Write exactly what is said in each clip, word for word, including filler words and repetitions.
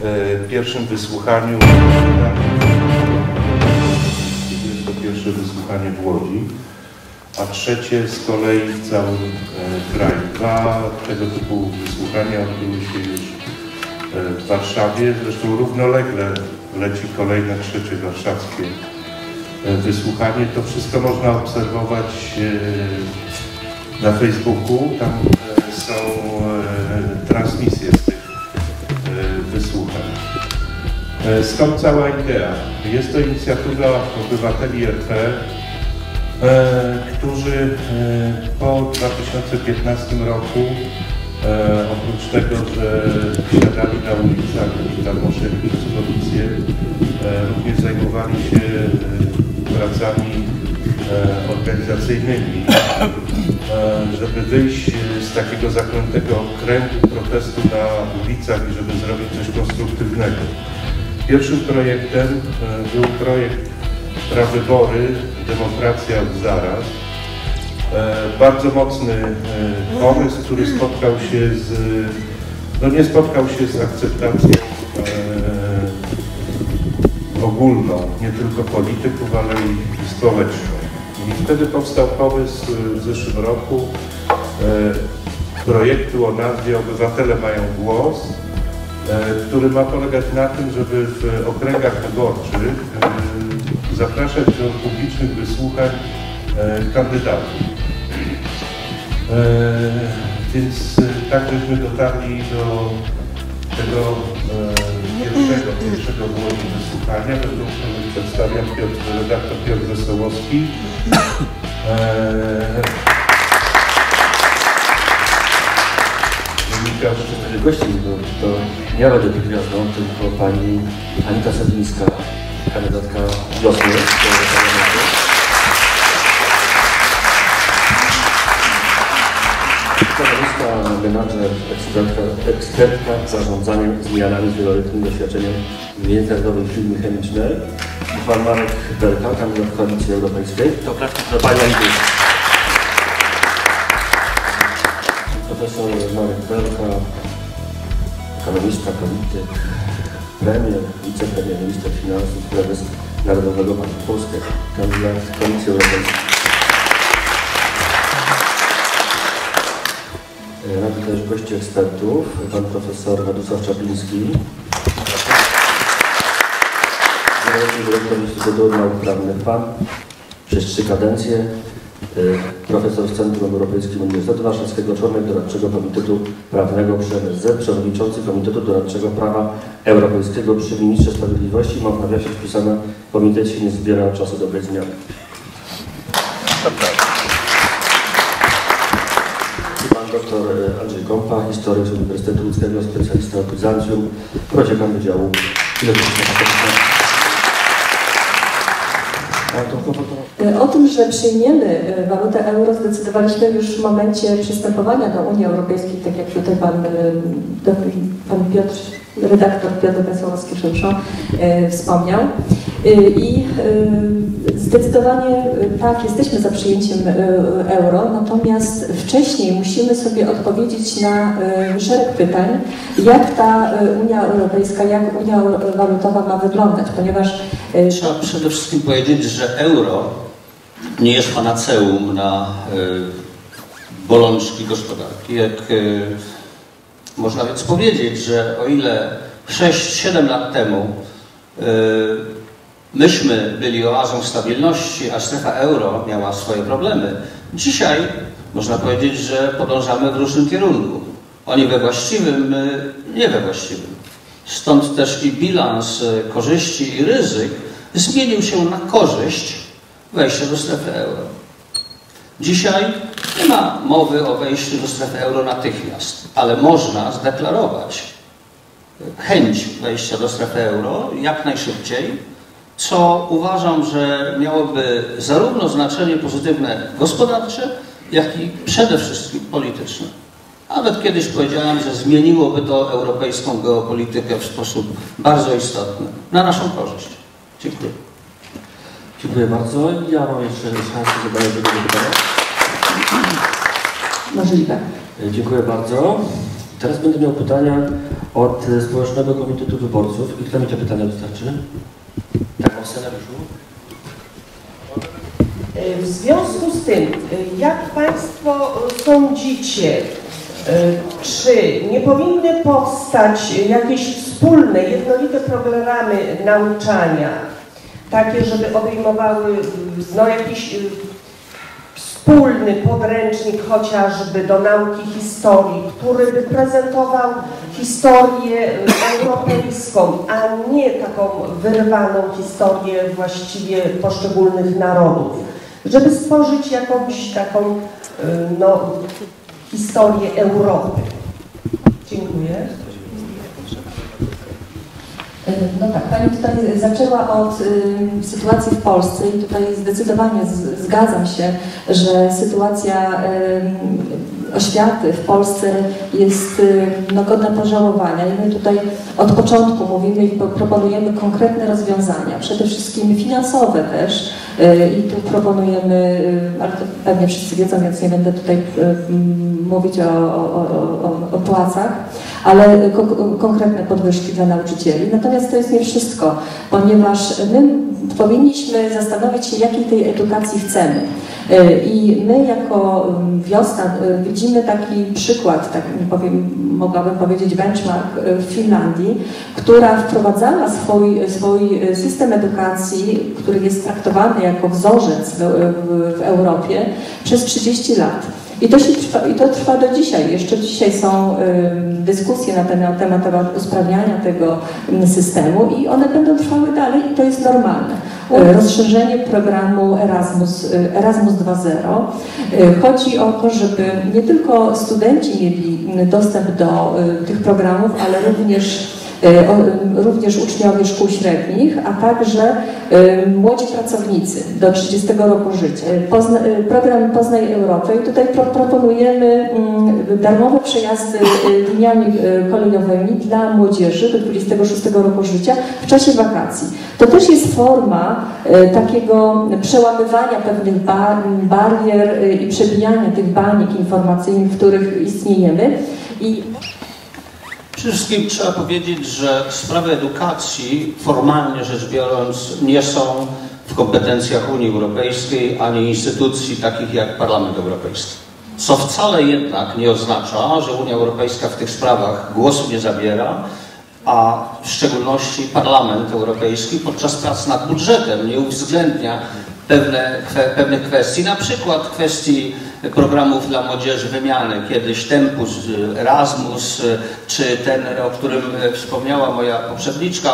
pierwszym wysłuchaniu. Jest to pierwsze wysłuchanie w Łodzi, a trzecie z kolei w całym kraju. Dwa tego typu wysłuchania odbyły się już w Warszawie. Zresztą równolegle leci kolejne trzecie warszawskie wysłuchanie. To wszystko można obserwować na Facebooku. Tam są transmisje z tych wysłuchań. Skąd cała idea? Jest to inicjatywa obywateli R P, którzy po dwa tysiące piętnastym roku oprócz tego, że siadali na ulicach i tam musieli policję, również zajmowali się pracami organizacyjnymi, żeby wyjść z takiego zaklętego kręgu protestu na ulicach i żeby zrobić coś konstruktywnego. Pierwszym projektem był projekt Prawybory, Demokracja od zaraz. Bardzo mocny pomysł, który spotkał się z, no nie spotkał się z akceptacją ogólną, nie tylko polityków, ale i społeczną. I wtedy powstał pomysł w zeszłym roku projektu o nazwie Obywatele mają głos, który ma polegać na tym, żeby w okręgach wyborczych zapraszać do publicznych wysłuchań kandydatów. Więc tak byśmy dotarli do tego pierwszego, pierwszego w Łodzi wysłuchania. Będą przedstawiać Piotr, redaktor Piotr Wesołowski. Gościem to, to nie będę tych gwiazdą, tylko pani Anita Sowińska, kandydatka wiosny do parlamentu. Stanowiska, menadżer, ekspertka, ekspertka zarządzaniem zmianami z wieloletnim doświadczeniem w międzynarodowej firmie chemicznej. Pan Marek Belka, kandydat Koalicji Europejskiej. To praktycznie do pani Anity. Profesor Marek Belka, ekonomista, polityk, premier, wicepremier, minister finansów, prezes Narodowego Banku Polskiego, kandydat Koalicji Europejskiej. Mamy też gości ekspertów, pan profesor Władysław Czapliński, dyrektor Instytutu Nauk Prawnych P A N przez trzy kadencje, profesor w Centrum Europejskim Uniwersytetu Warszawskiego, członek doradczego Komitetu Prawnego przy M S Z, przewodniczący Komitetu Doradczego Prawa Europejskiego przy Ministrze Sprawiedliwości. Mam w nawiasie wpisane, komitet się nie zbiera od czasu dobrej zmiany. Pan doktor Andrzej Kompa, historyk z Uniwersytetu Łódzkiego, specjalista od Bizancjum, prodziekan Wydziału Filozoficznego. O tym, że przyjmiemy walutę euro, zdecydowaliśmy już w momencie przystępowania do Unii Europejskiej, tak jak tutaj pan, pan Piotr, redaktor Piotr Wesołowski wspomniał. I zdecydowanie tak, jesteśmy za przyjęciem euro, natomiast wcześniej musimy sobie odpowiedzieć na szereg pytań, jak ta Unia Europejska, jak Unia Walutowa ma wyglądać, ponieważ... Trzeba przede wszystkim powiedzieć, że euro nie jest panaceum na bolączki gospodarki. Jak można więc powiedzieć, że o ile sześć siedem lat temu myśmy byli oazą stabilności, a strefa euro miała swoje problemy, dzisiaj można powiedzieć, że podążamy w różnym kierunku. Oni we właściwym, my nie we właściwym. Stąd też i bilans korzyści i ryzyk zmienił się na korzyść wejścia do strefy euro. Dzisiaj nie ma mowy o wejściu do strefy euro natychmiast, ale można zdeklarować chęć wejścia do strefy euro jak najszybciej, co uważam, że miałoby zarówno znaczenie pozytywne gospodarcze, jak i przede wszystkim polityczne. Nawet kiedyś powiedziałem, że zmieniłoby to europejską geopolitykę w sposób bardzo istotny, na naszą korzyść. Dziękuję. Dziękuję bardzo. Ja mam jeszcze szansę zadania drugiego pytania. Możliwe. Dziękuję bardzo. Teraz będę miał pytania od Społecznego Komitetu Wyborców. I kto mi te pytania dostarczy? Tak, o scenariuszu. W związku z tym, jak Państwo sądzicie, czy nie powinny powstać jakieś wspólne, jednolite programy nauczania, takie, żeby obejmowały no, jakiś wspólny podręcznik chociażby do nauki historii, który by prezentował historię europejską, a nie taką wyrwaną historię właściwie poszczególnych narodów, żeby stworzyć jakąś taką no, historię Europy. Dziękuję. No tak, Pani tutaj zaczęła od y, sytuacji w Polsce i tutaj zdecydowanie z, zgadzam się, że sytuacja y, oświaty w Polsce jest y, no, godna pożałowania i my tutaj od początku mówimy i proponujemy konkretne rozwiązania, przede wszystkim finansowe też y, i tu proponujemy, y, ale to pewnie wszyscy wiedzą, więc nie będę tutaj y, mówić o, o, o, o płacach, ale ko konkretne podwyżki dla nauczycieli. Natomiast to jest nie wszystko, ponieważ my powinniśmy zastanowić się, jakiej tej edukacji chcemy. I my jako Wiosna widzimy taki przykład, tak powiem, mogłabym powiedzieć benchmark w Finlandii, która wprowadzała swój, swój system edukacji, który jest traktowany jako wzorzec w, w, w Europie przez trzydzieści lat. I to, się trwa, I to trwa do dzisiaj. Jeszcze dzisiaj są y, dyskusje na ten temat, temat usprawniania tego y, systemu i one będą trwały dalej i to jest normalne. Y, rozszerzenie programu Erasmus, y, Erasmus dwa zero. Y, chodzi o to, żeby nie tylko studenci mieli dostęp do y, tych programów, ale również również uczniowie szkół średnich, a także młodzi pracownicy do trzydziestego roku życia. Pozna, program Poznaj Europę i tutaj pro, proponujemy darmowe przejazdy liniami kolejowymi dla młodzieży do dwudziestego szóstego roku życia w czasie wakacji. To też jest forma takiego przełamywania pewnych bar, barier i przebijania tych banik informacyjnych, w których istniejemy. I Przede wszystkim trzeba powiedzieć, że sprawy edukacji, formalnie rzecz biorąc, nie są w kompetencjach Unii Europejskiej ani instytucji takich jak Parlament Europejski. Co wcale jednak nie oznacza, że Unia Europejska w tych sprawach głosu nie zabiera, a w szczególności Parlament Europejski podczas prac nad budżetem nie uwzględnia pewne, pewnych kwestii, na przykład kwestii programów dla młodzieży wymiany, kiedyś Tempus, Erasmus, czy ten, o którym wspomniała moja poprzedniczka.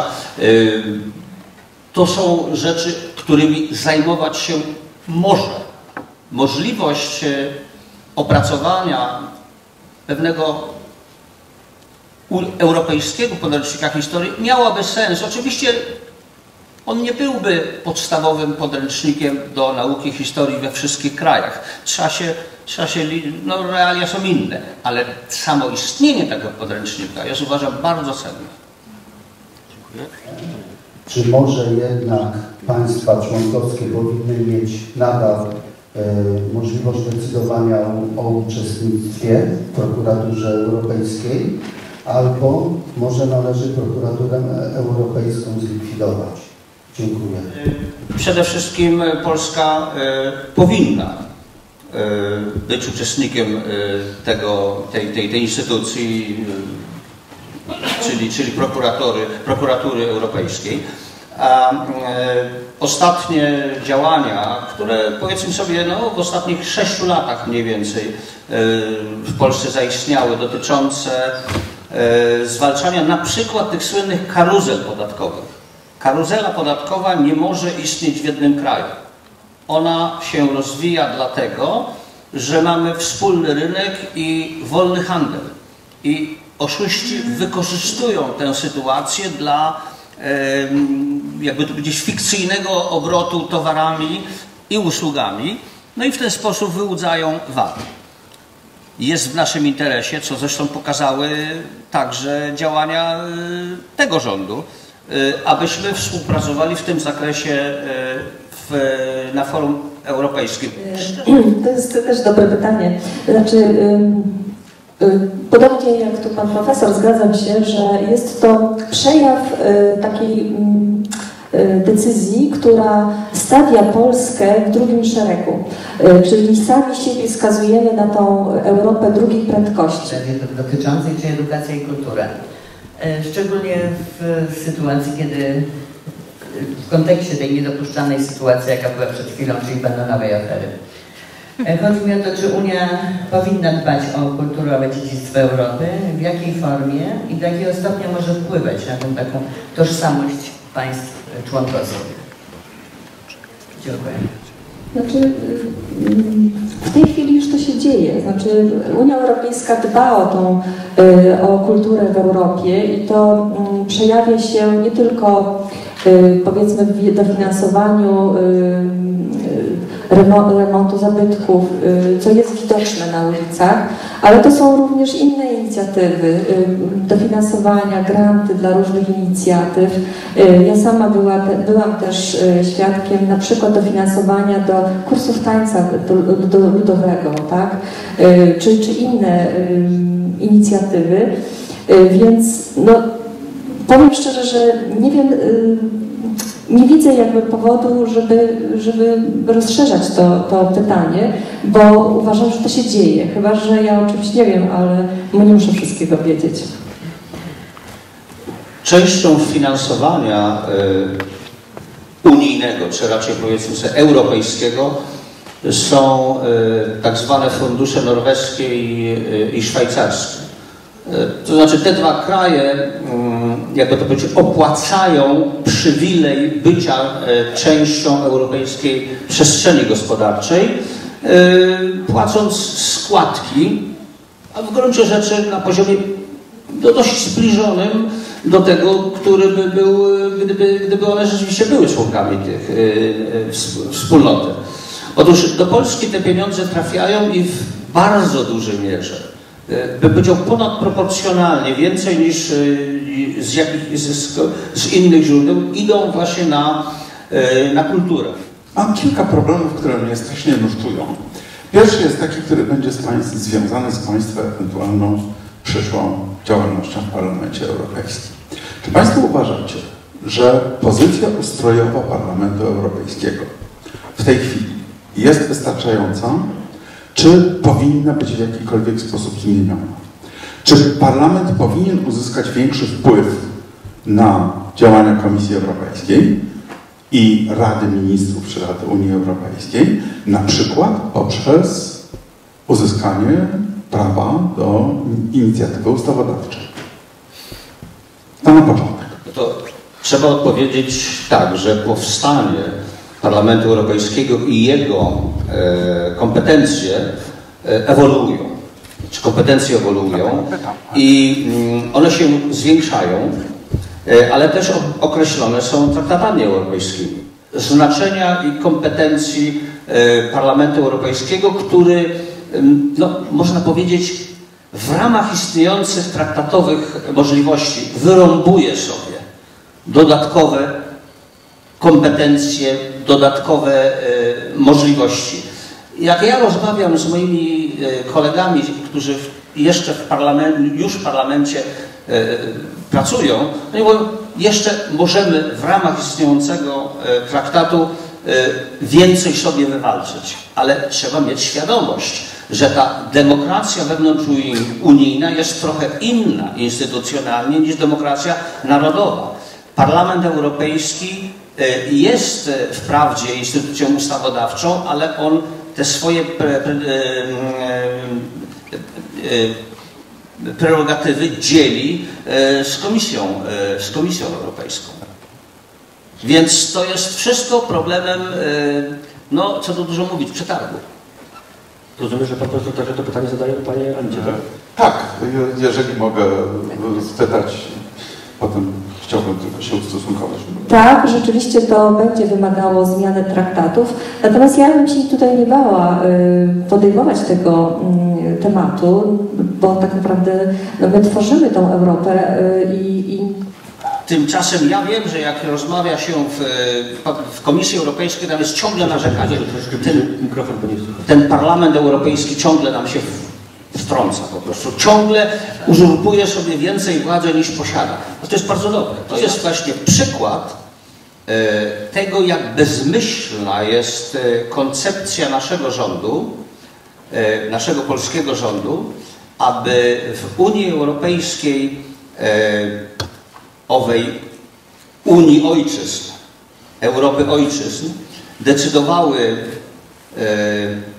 To są rzeczy, którymi zajmować się może. Możliwość opracowania pewnego europejskiego podręcznika historii miałaby sens. Oczywiście on nie byłby podstawowym podręcznikiem do nauki historii we wszystkich krajach. Trzeba się, trzeba się, no realia są inne, ale samo istnienie tego podręcznika jest, uważam, bardzo cenne. Dziękuję. Czy może jednak państwa członkowskie powinny mieć nadal e, możliwość decydowania o, o uczestnictwie w prokuraturze europejskiej, albo może należy prokuraturę europejską zlikwidować? Dziękuję. Przede wszystkim Polska y, powinna y, być uczestnikiem y, tego, tej, tej, tej instytucji, y, czyli, czyli prokuratury, prokuratury europejskiej. A y, ostatnie działania, które powiedzmy sobie no, w ostatnich sześciu latach mniej więcej y, w Polsce zaistniały, dotyczące y, zwalczania na przykład tych słynnych karuzel podatkowych. Karuzela podatkowa nie może istnieć w jednym kraju. Ona się rozwija dlatego, że mamy wspólny rynek i wolny handel. I oszuści wykorzystują tę sytuację dla jakby to powiedzieć fikcyjnego obrotu towarami i usługami. No i w ten sposób wyłudzają V A T. Jest w naszym interesie, co zresztą pokazały także działania tego rządu, abyśmy współpracowali w tym zakresie w, na forum europejskim. To jest też dobre pytanie. Znaczy, Podobnie jak tu pan profesor, zgadzam się, że jest to przejaw takiej decyzji, która stawia Polskę w drugim szeregu, czyli sami siebie skazujemy na tą Europę drugiej prędkości. Dotyczącej czy edukacja i kultura. Szczególnie w sytuacji, kiedy w kontekście tej niedopuszczalnej sytuacji, jaka była przed chwilą, czyli bananowej afery. Chodzi mi o to, czy Unia powinna dbać o kulturowe dziedzictwo Europy, w jakiej formie i do jakiego stopnia może wpływać na tę taką tożsamość państw członkowskich. Dziękuję. Znaczy, w tej chwili już to się dzieje. Znaczy, Unia Europejska dba o tą, o kulturę w Europie i to przejawia się nie tylko, powiedzmy, w dofinansowaniu remontu zabytków, co jest widoczne na ulicach, ale to są również inne inicjatywy, dofinansowania, granty dla różnych inicjatyw. Ja sama była, byłam też świadkiem na przykład dofinansowania do kursów tańca do, do ludowego, tak? czy, czy inne inicjatywy, więc no, powiem szczerze, że nie wiem, nie widzę jakby powodu, żeby, żeby rozszerzać to, to pytanie, bo uważam, że to się dzieje. Chyba że ja o czymś nie wiem, ale nie muszę wszystkiego wiedzieć. Częścią finansowania y, unijnego, czy raczej powiedzmy sobie europejskiego, są y, tak zwane fundusze norweskie i, y, i szwajcarskie. To znaczy te dwa kraje, jakby to powiedzieć, opłacają przywilej bycia częścią europejskiej przestrzeni gospodarczej, płacąc składki, a w gruncie rzeczy na poziomie no, dość zbliżonym do tego, który by był, gdyby, gdyby one rzeczywiście były członkami tych wspólnoty. Otóż do Polski te pieniądze trafiają i w bardzo dużej mierze, bym powiedział ponadproporcjonalnie, więcej niż z, jakich, z, z innych źródeł, idą właśnie na, na kulturę. Mam kilka problemów, które mnie strasznie nurtują. Pierwszy jest taki, który będzie z państw, związany z Państwa ewentualną przyszłą działalnością w Parlamencie Europejskim. Czy Państwo uważacie, że pozycja ustrojowa Parlamentu Europejskiego w tej chwili jest wystarczająca? Czy powinna być w jakikolwiek sposób zmieniona? Czy Parlament powinien uzyskać większy wpływ na działania Komisji Europejskiej i Rady Ministrów czy Rady Unii Europejskiej, na przykład poprzez uzyskanie prawa do inicjatywy ustawodawczej? To na początek. To trzeba odpowiedzieć tak, że powstanie Parlamentu Europejskiego i jego e, kompetencje e, ewoluują. Czy kompetencje ewoluują i mm, one się zwiększają, e, ale też o, określone są traktatami europejskimi. Znaczenia i kompetencji e, Parlamentu Europejskiego, który, e, no, można powiedzieć, w ramach istniejących traktatowych możliwości wyrąbuje sobie dodatkowe kompetencje, dodatkowe e, możliwości. Jak ja rozmawiam z moimi e, kolegami, którzy w, jeszcze w parlamencie, już w parlamencie e, pracują, oni mówią, jeszcze możemy w ramach istniejącego e, traktatu e, więcej sobie wywalczyć, ale trzeba mieć świadomość, że ta demokracja wewnątrzunijna jest trochę inna instytucjonalnie niż demokracja narodowa. Parlament Europejski jest wprawdzie instytucją ustawodawczą, ale on te swoje pre, pre, prerogatywy dzieli z Komisją, z Komisją Europejską. Więc to jest wszystko problemem, no co tu dużo mówić, przetargu. Rozumiem, że po prostu także to pytanie zadaję Pani Andzie, tak? Tak, jeżeli mogę spytać, potem chciałbym tylko się ustosunkować. Tak, rzeczywiście to będzie wymagało zmiany traktatów, natomiast ja bym się tutaj nie bała podejmować tego tematu, bo tak naprawdę no, my tworzymy tą Europę i, i... Tymczasem ja wiem, że jak rozmawia się w, w Komisji Europejskiej, tam jest ciągle narzekanie. Ten, ten Parlament Europejski ciągle nam się wtrąca po prostu. Ciągle uzurpuje sobie więcej władzy niż posiada. No to jest bardzo dobre. To jest właśnie przykład e, tego, jak bezmyślna jest e, koncepcja naszego rządu, e, naszego polskiego rządu, aby w Unii Europejskiej, e, owej Unii Ojczyzn, Europy Ojczyzn, decydowały e,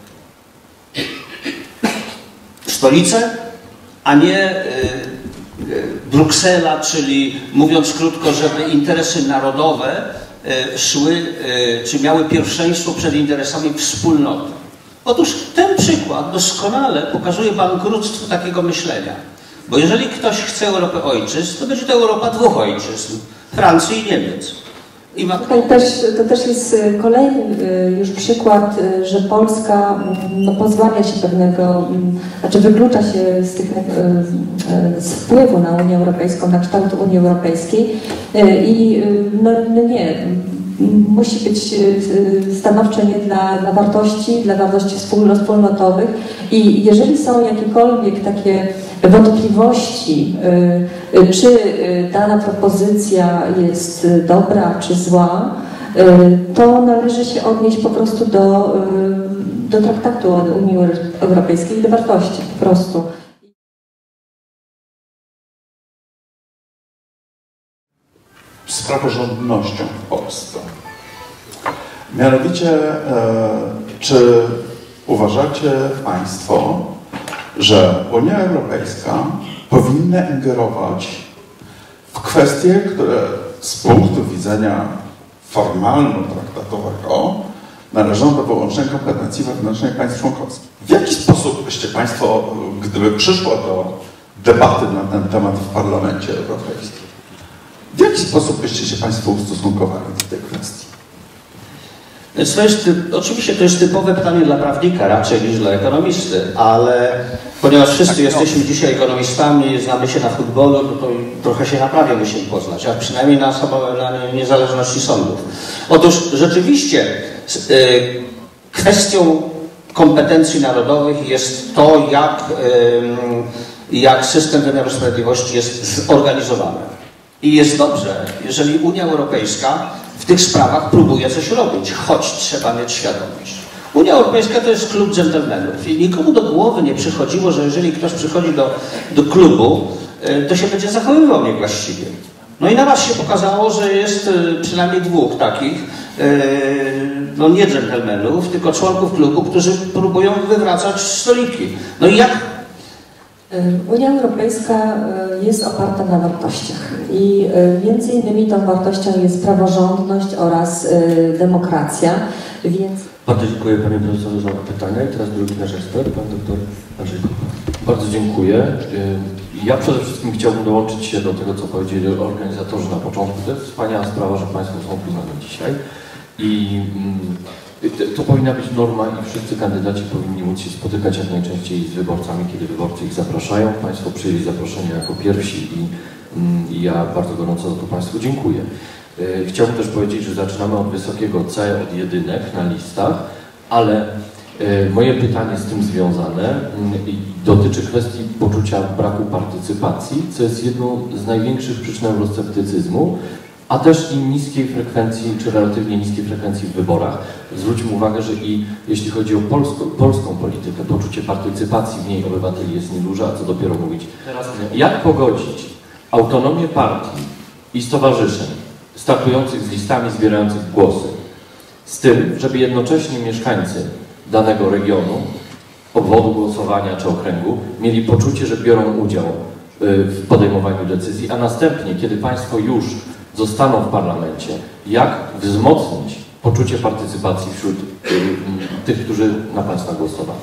stolice, a nie e, Bruksela, czyli mówiąc krótko, żeby interesy narodowe e, szły, e, czy miały pierwszeństwo przed interesami wspólnoty. Otóż ten przykład doskonale pokazuje bankructwo takiego myślenia. Bo jeżeli ktoś chce Europy Ojczyzn, to będzie to Europa dwóch ojczyzn, Francji i Niemiec. I ma... Tutaj też, to też jest kolejny już przykład, że Polska no, pozbawia się pewnego, znaczy wyklucza się z, tych, z wpływu na Unię Europejską, na kształt Unii Europejskiej i no, no nie, musi być stanowcze nie dla, dla wartości, dla wartości wspólnotowych i jeżeli są jakiekolwiek takie wątpliwości, czy dana propozycja jest dobra, czy zła, to należy się odnieść po prostu do, do traktatu o Unii Europejskiej i do wartości po prostu. Z praworządnością w Polsce. Mianowicie, czy uważacie Państwo, że Unia Europejska powinna ingerować w kwestie, które z punktu widzenia formalno-traktatowego należą do wyłącznej kompetencji wewnętrznej państw członkowskich? W jaki sposób byście Państwo, gdyby przyszło do debaty na ten temat w Parlamencie Europejskim, w jaki sposób byście się Państwo ustosunkowali do tej kwestii? To jest, oczywiście to jest typowe pytanie dla prawnika raczej niż dla ekonomisty, ale ponieważ wszyscy jesteśmy dzisiaj ekonomistami, znamy się na futbolu, no to trochę się na prawie musimy poznać, a przynajmniej na, na niezależności sądów. Otóż rzeczywiście kwestią kompetencji narodowych jest to, jak, jak system wymiaru sprawiedliwości jest zorganizowany. I jest dobrze, jeżeli Unia Europejska w tych sprawach próbuje coś robić, choć trzeba mieć świadomość. Unia Europejska to jest klub dżentelmenów i nikomu do głowy nie przychodziło, że jeżeli ktoś przychodzi do, do klubu, to się będzie zachowywał niewłaściwie. No i na raz się pokazało, że jest przynajmniej dwóch takich, no nie dżentelmenów, tylko członków klubu, którzy próbują wywracać stoliki. No i jak? Unia Europejska jest oparta na wartościach i między innymi tą wartością jest praworządność oraz demokracja, więc... Bardzo dziękuję Panie Profesorze za pytania i teraz drugi nasz ekspert, Pan Doktor Andrzej Kupa. Bardzo dziękuję. Ja przede wszystkim chciałbym dołączyć się do tego, co powiedzieli organizatorzy na początku. To jest wspaniała sprawa, że Państwo są tu z nami dzisiaj i to powinna być norma i wszyscy kandydaci powinni móc się spotykać jak najczęściej z wyborcami, kiedy wyborcy ich zapraszają. Państwo przyjęli zaproszenie jako pierwsi i, i ja bardzo gorąco za to Państwu dziękuję. Chciałbym też powiedzieć, że zaczynamy od wysokiego C, od jedynek na listach, ale moje pytanie z tym związane dotyczy kwestii poczucia braku partycypacji, co jest jedną z największych przyczyn eurosceptycyzmu, a też i niskiej frekwencji, czy relatywnie niskiej frekwencji w wyborach. Zwróćmy uwagę, że i jeśli chodzi o polską, polską politykę, poczucie partycypacji w niej obywateli jest nieduże, a co dopiero mówić. Teraz, jak pogodzić autonomię partii i stowarzyszeń startujących z listami, zbierających głosy, z tym, żeby jednocześnie mieszkańcy danego regionu, obwodu głosowania czy okręgu mieli poczucie, że biorą udział w podejmowaniu decyzji, a następnie, kiedy państwo już zostaną w parlamencie, jak wzmocnić poczucie partycypacji wśród tych, którzy na Państwa głosowali.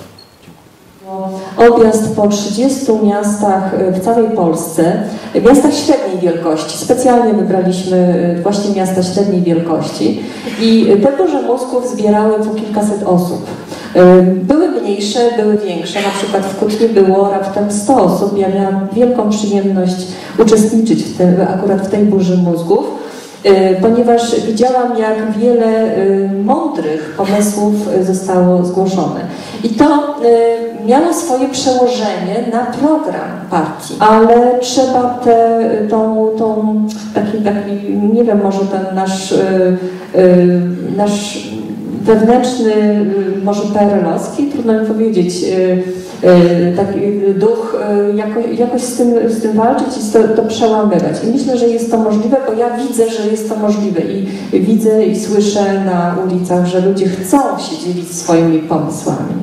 Objazd po trzydziestu miastach w całej Polsce, miastach średniej wielkości. Specjalnie wybraliśmy właśnie miasta średniej wielkości i te burze mózgów zbierały po kilkaset osób. Były mniejsze, były większe, na przykład w Kutnie było raptem sto osób. Ja miałam wielką przyjemność uczestniczyć w tym, akurat w tej burzy mózgów. ponieważ widziałam, jak wiele mądrych pomysłów zostało zgłoszonych. I to miało swoje przełożenie na program partii, ale trzeba te, tą, tą taki, taki, nie wiem, może ten nasz, nasz wewnętrzny, może P R L-owski, trudno mi powiedzieć, taki duch, jako, jakoś z tym, z tym walczyć i to, to przełamywać. I myślę, że jest to możliwe, bo ja widzę, że jest to możliwe i widzę i słyszę na ulicach, że ludzie chcą się dzielić swoimi pomysłami.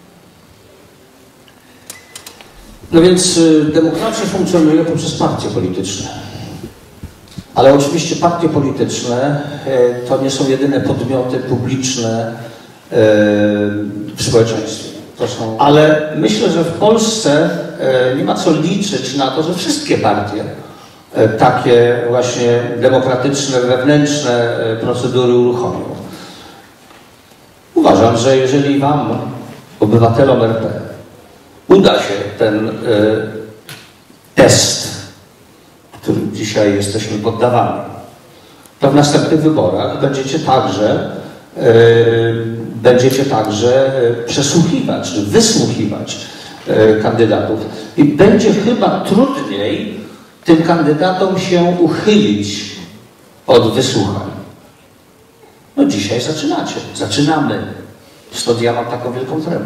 No więc demokracja funkcjonuje poprzez partie polityczne. Ale oczywiście partie polityczne to nie są jedyne podmioty publiczne w społeczeństwie. To są... Ale myślę, że w Polsce nie ma co liczyć na to, że wszystkie partie takie właśnie demokratyczne, wewnętrzne procedury uruchomią. Uważam, że jeżeli wam, obywatelom R P, uda się ten y, test, którym dzisiaj jesteśmy poddawani, to w następnych wyborach będziecie także, y, będziecie także przesłuchiwać, czy wysłuchiwać y, kandydatów. I będzie chyba trudniej tym kandydatom się uchylić od wysłuchań. No dzisiaj zaczynacie, zaczynamy. Stąd ja mam taką wielką tremę.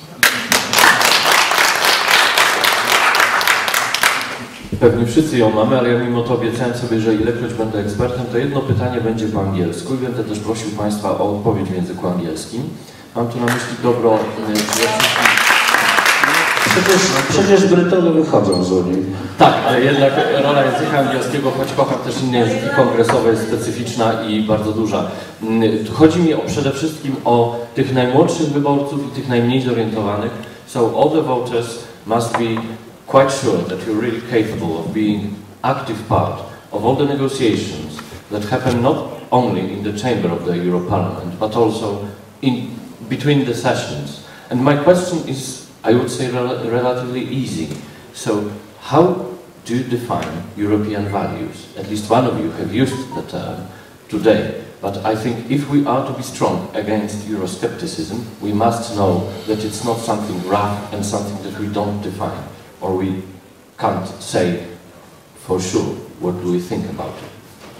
Pewnie wszyscy ją mamy, ale ja mimo to obiecałem sobie, że ilekroć będę ekspertem, to jedno pytanie będzie po angielsku i będę też prosił Państwa o odpowiedź w języku angielskim. Mam tu na myśli dobro... Przecież, przecież Brytony wychodzą z Unii. Tak, ale jednak rola języka angielskiego, choć kocham też inne języki kongresowe, jest specyficzna i bardzo duża. Chodzi mi o, przede wszystkim o tych najmłodszych wyborców i tych najmniej zorientowanych. So all the voters must be quite sure that you're really capable of being active part of all the negotiations that happen not only in the chamber of the Euro Parliament, but also in between the sessions. And my question is, I would say, rel relatively easy. So, how do you define European values? At least one of you have used the term today. But I think if we are to be strong against Euroscepticism, we must know that it's not something rough and something that we don't define, or we can't say for sure what do we think about it.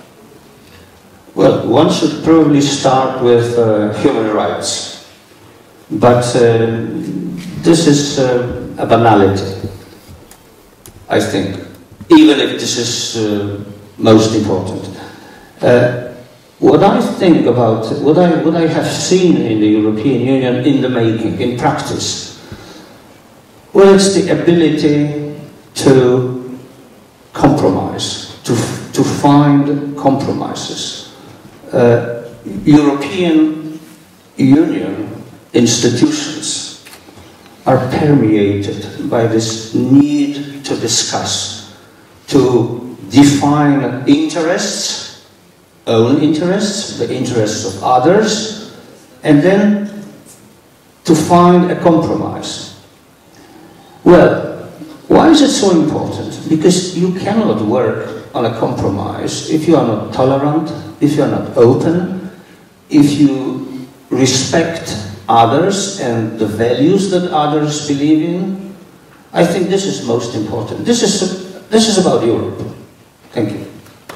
Well, one should probably start with uh, human rights. But uh, this is uh, a banality, I think, even if this is uh, most important. Uh, what I think about, what I, what I have seen in the European Union in the making, in practice, well, it's the ability to compromise, to, to find compromises. Uh, European Union institutions are permeated by this need to discuss, to define interests, own interests, the interests of others, and then to find a compromise. Well, why is it so important? Because you cannot work on a compromise if you are not tolerant, if you are not open, if you respect others and the values that others believe in. I think this is most important. This is, this is about Europe. Thank you.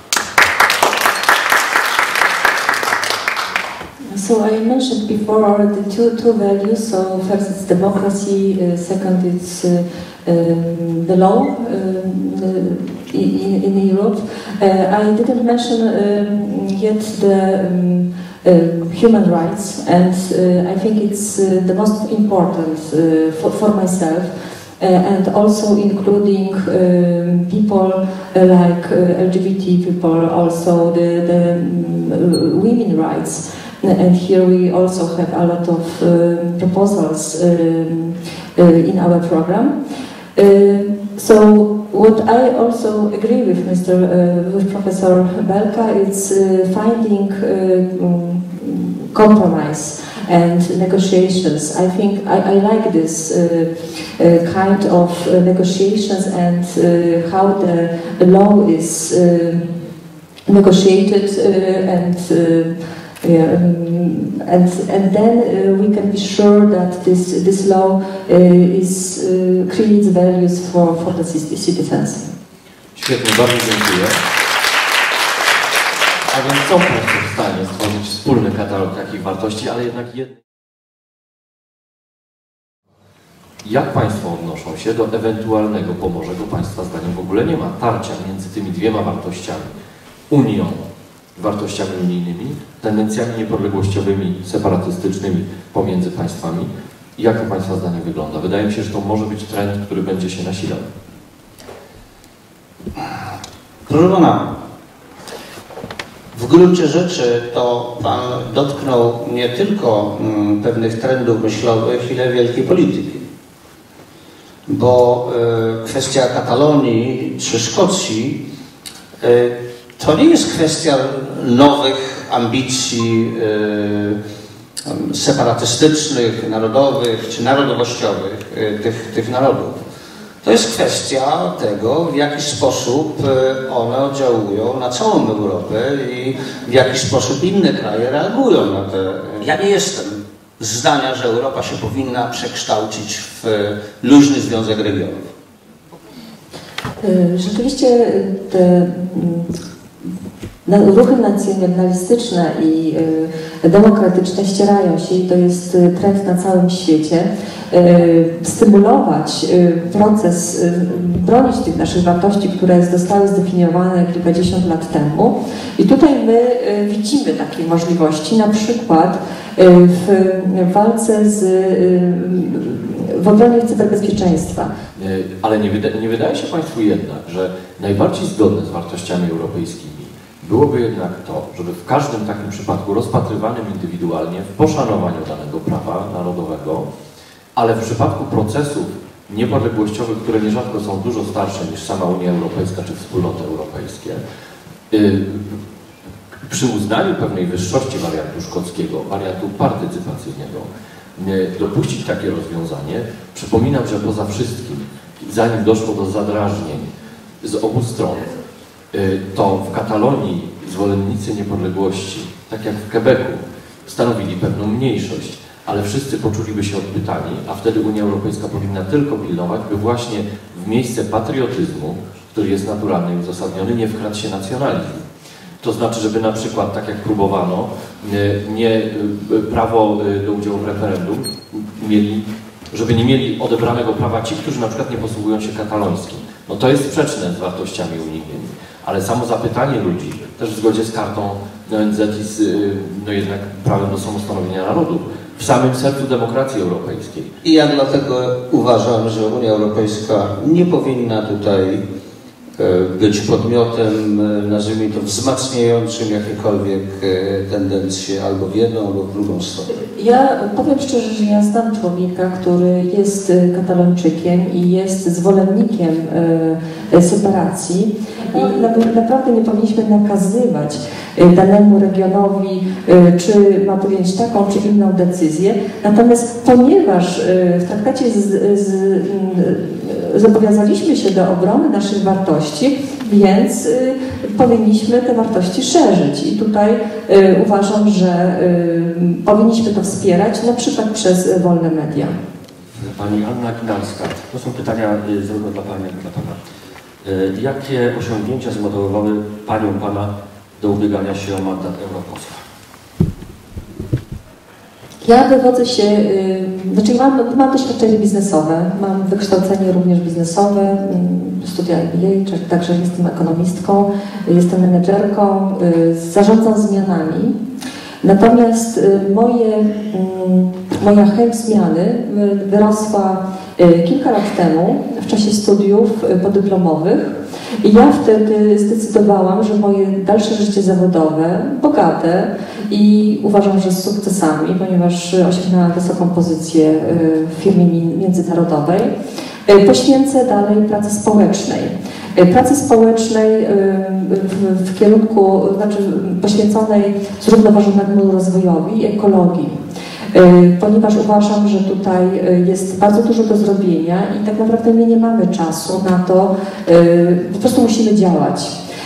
So I mentioned before already two, two values. So first it's democracy, uh, second it's uh, um, the law um, in, in Europe. Uh, I didn't mention um, yet the um, uh, human rights, and uh, I think it's uh, the most important uh, for, for myself, uh, and also including um, people uh, like uh, L G B T people, also the, the um, women rights. And here we also have a lot of uh, proposals um, uh, in our program. Uh, so what I also agree with Mister Uh, with Professor Belka is uh, finding uh, um, compromise and negotiations. I think I, I like this uh, uh, kind of uh, negotiations and uh, how the, the law is uh, negotiated uh, and uh, yeah, um, and and then uh, we can be sure that this this law uh, is uh, creates values for for the citizens. Świetnie, bardzo dziękuję. A więc są Państwo w stanie stworzyć wspólny katalog takich wartości, ale jednak jednej. Jak Państwo odnoszą się do ewentualnego, bo może go Państwa zdaniem w ogóle nie ma, tarcia między tymi dwiema wartościami, Unią, wartościami unijnymi, tendencjami niepodległościowymi, separatystycznymi pomiędzy państwami? Jak to Państwa zdaniem wygląda? Wydaje mi się, że to może być trend, który będzie się nasilał. Proszę Pana, w gruncie rzeczy to Pan dotknął nie tylko mm, pewnych trendów myślowych, ile wielkiej polityki. Bo y, kwestia Katalonii czy Szkocji y, to nie jest kwestia nowych ambicji y, separatystycznych, narodowych czy narodowościowych y, tych, tych narodów. To jest kwestia tego, w jaki sposób one oddziałują na całą Europę i w jaki sposób inne kraje reagują na te... Ja nie jestem zdania, że Europa się powinna przekształcić w luźny związek regionów. Rzeczywiście te ruchy nacjonalistyczne i demokratyczne ścierają się i to jest trend na całym świecie. Stymulować proces, bronić tych naszych wartości, które zostały zdefiniowane kilkadziesiąt lat temu. I tutaj my widzimy takie możliwości, na przykład w walce z, w obronie cyberbezpieczeństwa. Ale nie, wyda, nie wydaje się Państwu jednak, że najbardziej zgodne z wartościami europejskimi byłoby jednak to, żeby w każdym takim przypadku rozpatrywanym indywidualnie w poszanowaniu danego prawa narodowego, ale w przypadku procesów niepodległościowych, które nierzadko są dużo starsze niż sama Unia Europejska czy wspólnoty europejskie, yy, przy uznaniu pewnej wyższości wariantu szkockiego, wariantu partycypacyjnego, yy, dopuścić takie rozwiązanie. Przypominam, że poza wszystkim, zanim doszło do zadrażnień z obu stron, yy, to w Katalonii zwolennicy niepodległości, tak jak w Quebecu, stanowili pewną mniejszość, ale wszyscy poczuliby się odpytani, a wtedy Unia Europejska powinna tylko pilnować, by właśnie w miejsce patriotyzmu, który jest naturalny i uzasadniony, nie wkradł się nacjonalizm. To znaczy, żeby na przykład, tak jak próbowano, nie, prawo do udziału w referendum mieli, żeby nie mieli odebranego prawa ci, którzy na przykład nie posługują się katalońskim. No to jest sprzeczne z wartościami unijnymi, ale samo zapytanie ludzi, też w zgodzie z kartą O N Z i z no jednak prawem do samostanowienia narodów, w samym sercu demokracji europejskiej. I ja dlatego uważam, że Unia Europejska nie powinna tutaj być podmiotem, nazwijmy to, wzmacniającym jakiekolwiek tendencje albo w jedną, albo w drugą stronę. Ja powiem szczerze, że ja znam człowieka, który jest Katalończykiem i jest zwolennikiem separacji i naprawdę nie powinniśmy nakazywać danemu regionowi, czy ma podjąć taką, czy inną decyzję. Natomiast ponieważ w traktacie z, z, zobowiązaliśmy się do obrony naszych wartości, więc powinniśmy te wartości szerzyć. I tutaj uważam, że powinniśmy to wspierać, na przykład przez wolne media. Pani Anna Kinalska. To są pytania zarówno dla Pani, jak i dla Pana. Jakie osiągnięcia zmotywowały Panią, Pana do ubiegania się o mandat europosła? Ja wywodzę się, yy, znaczy mam, mam doświadczenie biznesowe, mam wykształcenie również biznesowe, yy, studia M B A, także jestem ekonomistką, jestem menedżerką, yy, zarządzam zmianami. Natomiast yy, moje, yy, moja chęć zmiany yy, wyrosła yy, kilka lat temu w czasie studiów yy, podyplomowych. I ja wtedy zdecydowałam, że moje dalsze życie zawodowe, bogate i uważam, że z sukcesami, ponieważ osiągnęłam wysoką pozycję w firmie międzynarodowej, poświęcę dalej pracy społecznej. Pracy społecznej w, w kierunku, znaczy poświęconej zrównoważonemu rozwojowi i ekologii. Ponieważ uważam, że tutaj jest bardzo dużo do zrobienia i tak naprawdę my nie mamy czasu na to, po prostu musimy działać.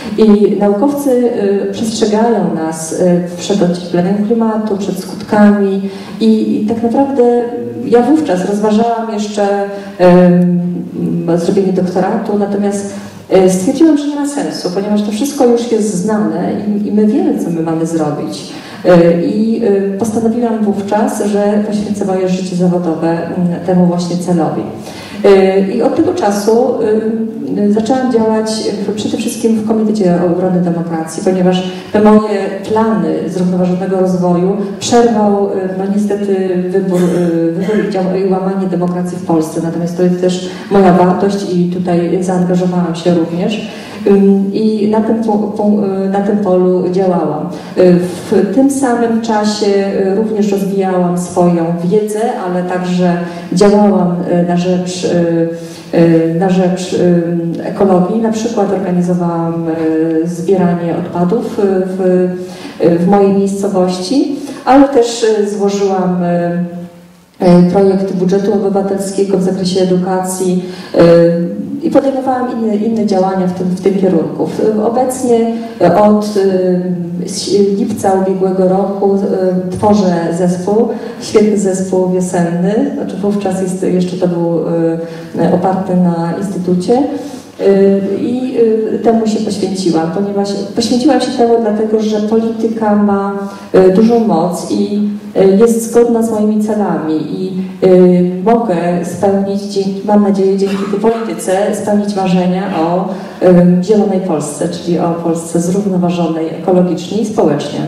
I naukowcy przestrzegają nas przed ociepleniem klimatu, przed skutkami i, i tak naprawdę ja wówczas rozważałam jeszcze um, zrobienie doktoratu, natomiast stwierdziłam, że nie ma sensu, ponieważ to wszystko już jest znane i, i my wiemy, co my mamy zrobić. I postanowiłam wówczas, że poświęcę moje życie zawodowe temu właśnie celowi. I od tego czasu zaczęłam działać przede wszystkim w Komitecie Obrony Demokracji, ponieważ te moje plany zrównoważonego rozwoju przerwał no niestety wybór, wybór i łamanie demokracji w Polsce. Natomiast to jest też moja wartość i tutaj zaangażowałam się również. I na tym, na tym polu działałam. W tym samym czasie również rozwijałam swoją wiedzę, ale także działałam na rzecz, na rzecz ekologii. Na przykład organizowałam zbieranie odpadów w, w mojej miejscowości, ale też złożyłam projekt budżetu obywatelskiego w zakresie edukacji i podejmowałam inne, inne działania w tym, w tym kierunku. Obecnie od lipca ubiegłego roku tworzę zespół, świetny zespół wiosenny, znaczy wówczas jest, jeszcze to był oparty na instytucie. I temu się poświęciłam, ponieważ poświęciłam się temu dlatego, że polityka ma dużą moc i jest zgodna z moimi celami i mogę spełnić, dzięki, mam nadzieję, dzięki tej polityce spełnić marzenia o zielonej Polsce, czyli o Polsce zrównoważonej ekologicznie i społecznie.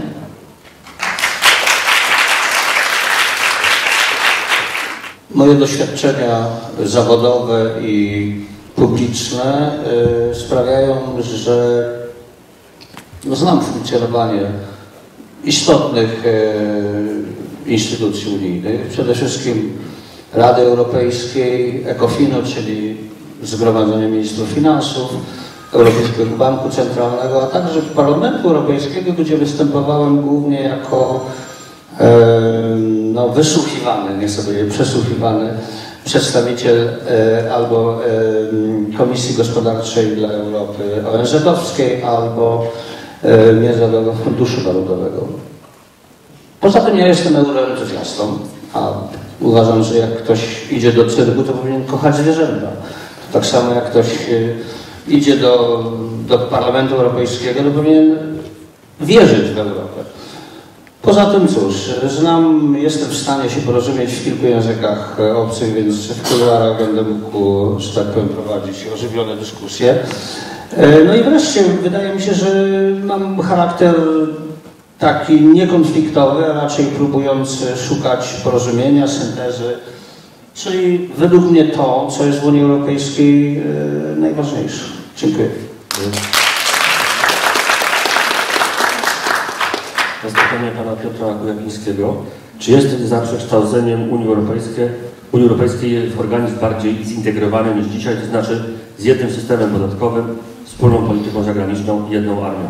Moje doświadczenia zawodowe i publiczne y, sprawiają, że no, znam funkcjonowanie istotnych y, instytucji unijnych, przede wszystkim Rady Europejskiej, ECOFIN-u, czyli Zgromadzenia Ministrów Finansów, Europejskiego Banku Centralnego, a także Parlamentu Europejskiego, gdzie występowałem głównie jako y, no, wysłuchiwany, nie sobie przesłuchiwany przedstawiciel e, albo e, Komisji Gospodarczej dla Europy O N Z-owskiej, albo e, Międzynarodowego Funduszu Walutowego. Poza tym ja jestem euroentuzjastą, a uważam, że jak ktoś idzie do cyrku, to powinien kochać zwierzęta. To tak samo jak ktoś e, idzie do, do Parlamentu Europejskiego, to powinien wierzyć w Europę. Poza tym cóż, znam, jestem w stanie się porozumieć w kilku językach obcych, więc w kuluarach będę mógł, że tak powiem, prowadzić ożywione dyskusje. No i wreszcie wydaje mi się, że mam charakter taki niekonfliktowy, a raczej próbujący szukać porozumienia, syntezy, czyli według mnie to, co jest w Unii Europejskiej najważniejsze. Dziękuję. Na pytanie pana Piotra Kujawińskiego. Czy jest za przekształceniem Unii Europejskiej, Unii Europejskiej w organizm bardziej zintegrowany niż dzisiaj, to znaczy z jednym systemem podatkowym, wspólną polityką zagraniczną i jedną armią?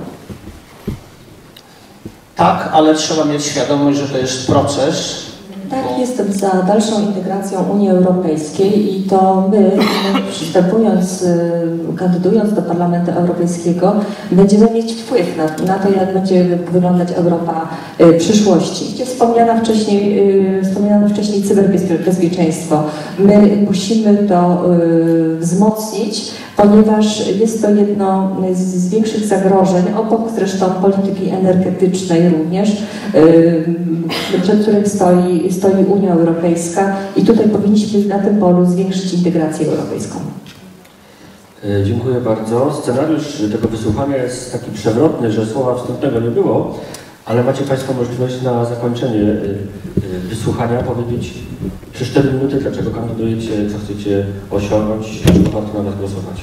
Tak, ale trzeba mieć świadomość, że to jest proces. Tak, jestem za dalszą integracją Unii Europejskiej i to my, przystępując, kandydując do Parlamentu Europejskiego, będziemy mieć wpływ na, na to, jak będzie wyglądać Europa przyszłości. Gdzie wspomniano wcześniej, wspomniano wcześniej cyberbezpieczeństwo. My musimy to wzmocnić, ponieważ jest to jedno z większych zagrożeń, obok zresztą polityki energetycznej również, przed którym stoi, stoi Unia Europejska i tutaj powinniśmy na tym polu zwiększyć integrację europejską. Dziękuję bardzo. Scenariusz tego wysłuchania jest taki przewrotny, że słowa wstępnego nie było, ale macie Państwo możliwość na zakończenie wysłuchania powiedzieć przez cztery minuty, dlaczego kandydujecie, co chcecie osiągnąć, dlaczego warto na nas głosować.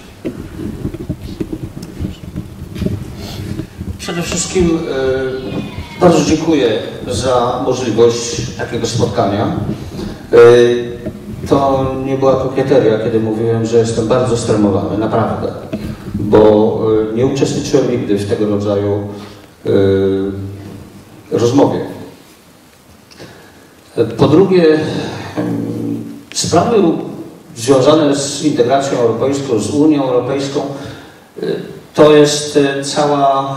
Przede wszystkim y, bardzo dziękuję za możliwość takiego spotkania. Y, to nie była kokieteria, kiedy mówiłem, że jestem bardzo stremowany, naprawdę, bo y, nie uczestniczyłem nigdy w tego rodzaju y, rozmowie. Po drugie, y, sprawy związane z integracją europejską, z Unią Europejską, y, to jest cała,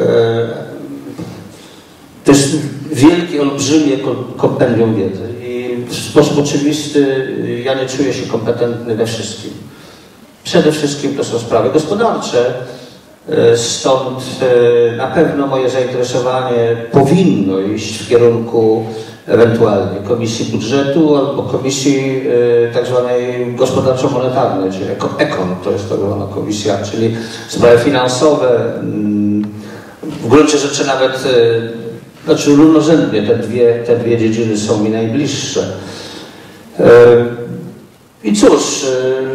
to jest wielkie, olbrzymie kompendium wiedzy i w sposób oczywisty ja nie czuję się kompetentny we wszystkim. Przede wszystkim to są sprawy gospodarcze, stąd na pewno moje zainteresowanie powinno iść w kierunku ewentualnie Komisji Budżetu albo Komisji tak zwanej gospodarczo-monetarnej, czyli EKON, to jest tak zwana komisja, czyli sprawy finansowe, w gruncie rzeczy nawet, znaczy równorzędnie te dwie, te dwie dziedziny są mi najbliższe. I cóż,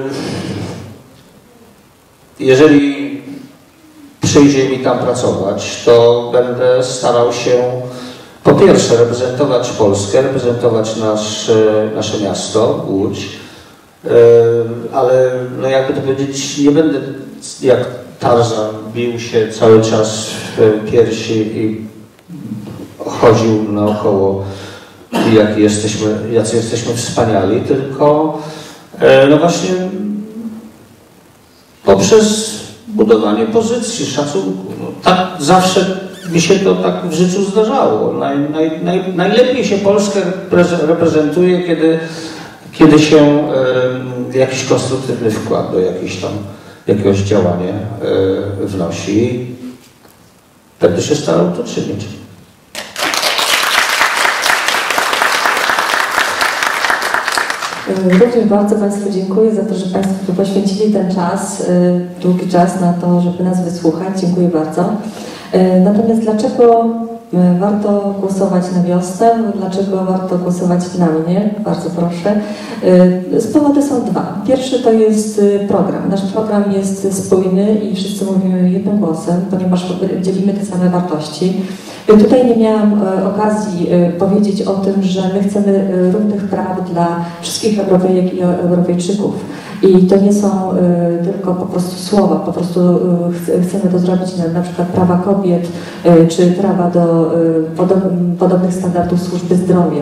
jeżeli przyjdzie mi tam pracować, to będę starał się po pierwsze reprezentować Polskę, reprezentować nasz, nasze miasto, Łódź, ale no jakby to powiedzieć, nie będę jak Tarzan bił się cały czas w piersi i chodził naokoło, jak jesteśmy, jacy jesteśmy wspaniali, tylko no właśnie poprzez budowanie pozycji, szacunku. No, tak zawsze mi się to tak w życiu zdarzało. Naj, naj, naj, najlepiej się Polskę reprezentuje, kiedy, kiedy się e, jakiś konstruktywny wkład do jakiejś tam, jakiegoś działania e, wnosi. Będę się starał to czynić. Również bardzo Państwu dziękuję za to, że Państwo poświęcili ten czas, długi czas na to, żeby nas wysłuchać. Dziękuję bardzo. Natomiast dlaczego warto głosować na wiosnę? Dlaczego warto głosować na mnie? Bardzo proszę. Powody są dwa. Pierwszy to jest program. Nasz program jest spójny i wszyscy mówimy jednym głosem, ponieważ dzielimy te same wartości. Tutaj nie miałam okazji powiedzieć o tym, że my chcemy równych praw dla wszystkich Europejek i Europejczyków. I to nie są y, tylko po prostu słowa, po prostu y, chcemy to zrobić na, na przykład prawa kobiet, y, czy prawa do y, podob, podobnych standardów służby zdrowia.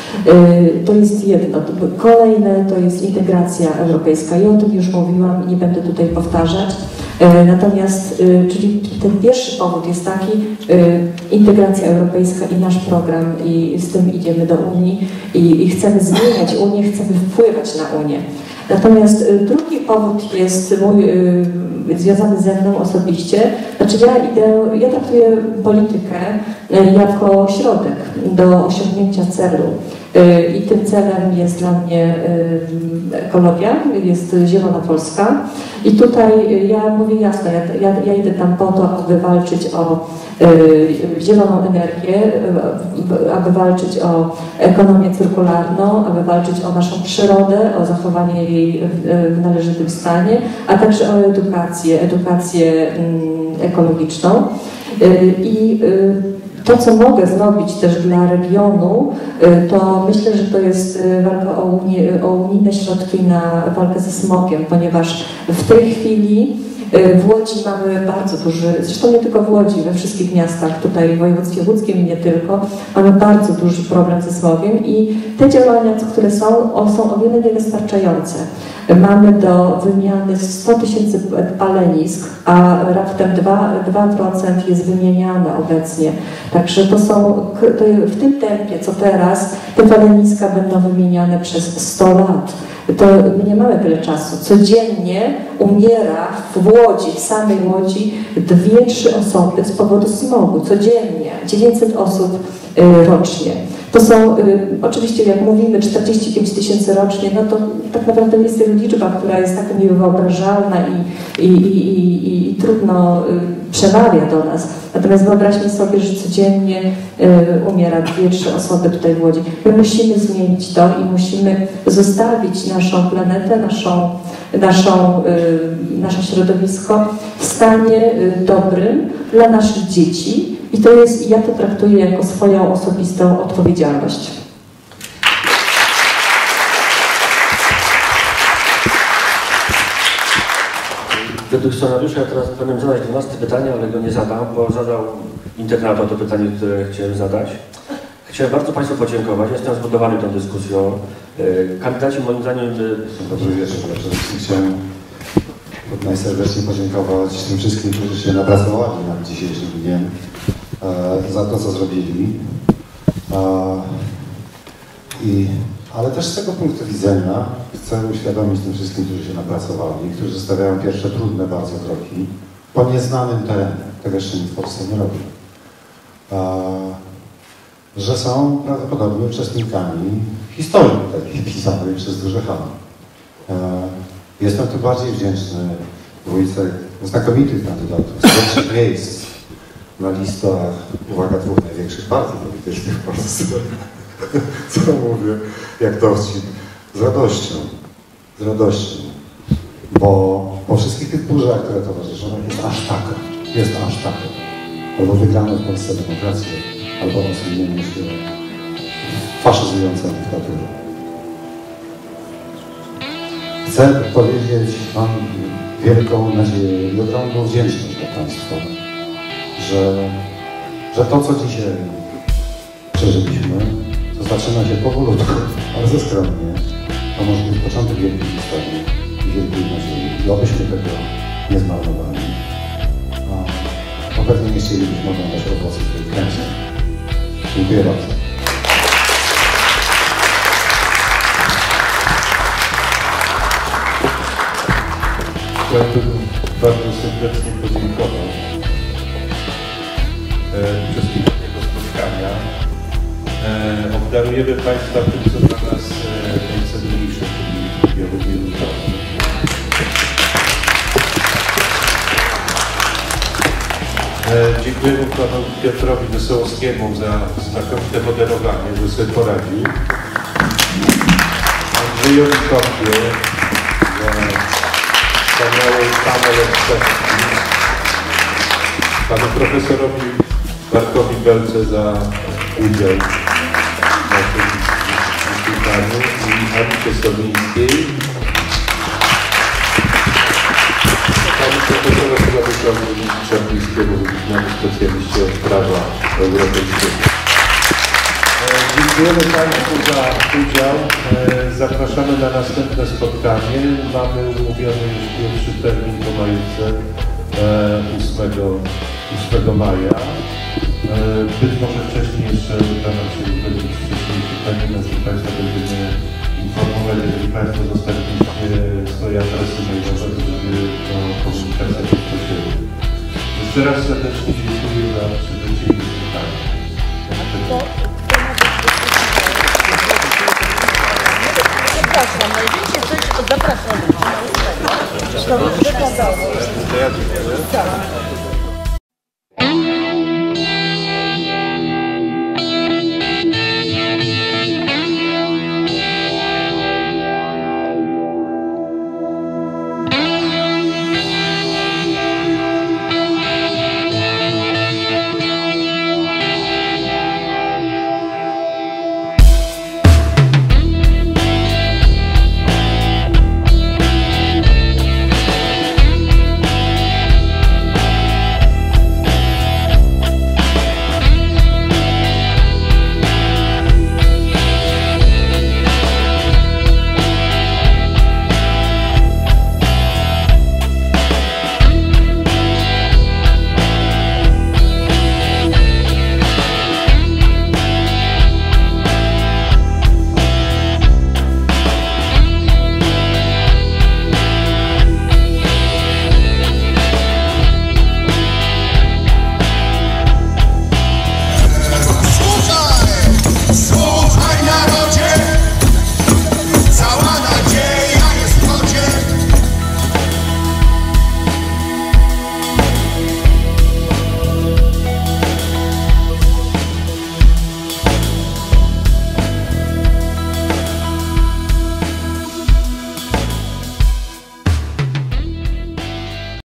Y, to jest jedno. Kolejne to jest integracja europejska. Ja o tym już mówiłam i nie będę tutaj powtarzać. Y, natomiast, y, czyli ten pierwszy powód jest taki, y, integracja europejska i nasz program i z tym idziemy do Unii i, i chcemy zmieniać Unię, chcemy wpływać na Unię. Natomiast drugi powód jest mój, y, związany ze mną osobiście. Znaczy ja, idę, ja traktuję politykę y, jako środek do osiągnięcia celu. Y, I tym celem jest dla mnie y, ekologia, jest Zielona Polska. I tutaj y, ja mówię jasno, ja, ja, ja idę tam po to, aby walczyć o y, zieloną energię, y, aby walczyć o ekonomię cyrkularną, aby walczyć o naszą przyrodę, o zachowanie jej w, w należytym stanie, a także o edukację, edukację y, ekologiczną. Y, i y, To, co mogę zrobić też dla regionu, to myślę, że to jest walka o, uni o unijne środki na walkę ze smogiem, ponieważ w tej chwili w Łodzi mamy bardzo duży, zresztą nie tylko w Łodzi, we wszystkich miastach, tutaj w województwie łódzkim i nie tylko, mamy bardzo duży problem ze smogiem i te działania, które są, są o wiele niewystarczające. Mamy do wymiany sto tysięcy palenisk, a raptem dwa procent jest wymieniane obecnie. Także to są, to w tym tempie, co teraz, te paleniska będą wymieniane przez sto lat. To my nie mamy tyle czasu. Codziennie umiera w Łodzi, w samej Łodzi, dwie, trzy osoby z powodu smogu. Codziennie. dziewięćset osób y, rocznie. To są, y, oczywiście jak mówimy czterdzieści pięć tysięcy rocznie, no to tak naprawdę jest to liczba, która jest tak niewyobrażalna i, i, i, i, i trudno y, przemawia do nas. Natomiast wyobraźmy sobie, że codziennie y, umiera dwie, trzy osoby tutaj w Łodzi. My musimy zmienić to i musimy zostawić naszą planetę, naszą, naszą, y, nasze środowisko w stanie y, dobrym dla naszych dzieci. I to jest, ja to traktuję jako swoją osobistą odpowiedzialność. Według scenariusza ja teraz powinienem zadać dwunaste pytanie, ale go nie zadam, bo zadał internauta to pytanie, które chciałem zadać. Chciałem bardzo Państwu podziękować. Jestem zbudowany tą dyskusją. Kandydaci moim zdaniem... Dobry wieczór. Chciałem najserdeczniej podziękować tym wszystkim, którzy się napracowali nad dzisiejszym dniem, e, za to, co zrobili. E, i, ale też z tego punktu widzenia chcę uświadomić tym wszystkim, którzy się napracowali, którzy stawiają pierwsze trudne bardzo kroki po nieznanym terenie. Tego jeszcze nikt w Polsce nie robi. E, że są prawdopodobnie uczestnikami historii takiej pisanej przez duże H. Jestem tu bardziej wdzięczny dwójce znakomitych kandydatów z pierwszych miejsc na listach, uwaga, dwóch największych partii politycznych w Polsce. Co mówię, jak dowcip, z radością, z radością, bo po wszystkich tych burzach, które towarzyszą, jest aż taka, jest aż taka. Albo wygramy w Polsce demokrację, albo rozwiniemy się faszyzującą dyktaturę. Chcę powiedzieć Wam wielką nadzieję i ogromną wdzięczność dla Państwa, że, że to, co dzisiaj przeżyliśmy, to zaczyna się powolutku, ale ze skromnie, to może być początek wielkiej historii i wielkiej nadziei. I obyśmy tego nie zmarnowali. A pewnie nie chcielibyśmy oglądać owoce tej kręci. Dziękuję bardzo. Chciałbym bardzo serdecznie podziękować e, uczestnikom tego spotkania. E, obdarujemy Państwa tym, co dla nas e, najcenniejsze, czyli biologii. E, dziękujemy panu Piotrowi Wesołowskiemu za znakomite moderowanie, że sobie poradził. Andrzejowi Kopie za wspaniały panel ekspercki, panu profesorowi Markowi Belce za udział w naszym spotkaniu i Anicie Sowińskiej, panu profesorowi Władysławowi Czarnickiemu, wybitnemu specjaliście od prawa europejskiego. Dziękujemy Państwu za udział. Zapraszamy na następne spotkanie. Mamy umówiony już pierwszy termin po majówce ósmego maja. Być może wcześniej jeszcze uda nam się uwzględnić wcześniejszy termin, natomiast Państwa będziemy informować, jeżeli Państwo zostawiliście swoje adresy mailowe, żeby to komunikacja bezpośrednia. Jeszcze raz serdecznie dziękuję za przybycie i wysłuchanie. Zapraszam, najwięcej coś zapraszam. To ja dziękuję.